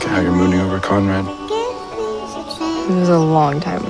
how you're mooning over Conrad. It was a long time